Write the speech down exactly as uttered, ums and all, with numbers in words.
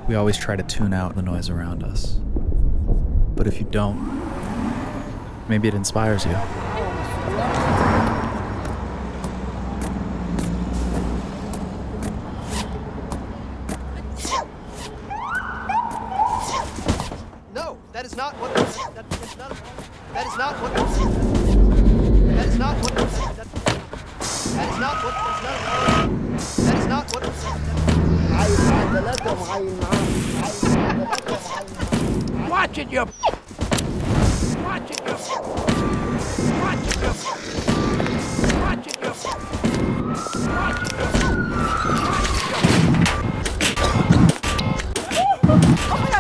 We always try to tune out the noise around us. But if you don't, maybe it inspires you. No, that is not what. That, that is not. That is not what. That is not what. That, that is not what. That is not what. Watch it, you. Watch it, you. Watch it, you. Watch it, you. Watch it, you. Watch it, you.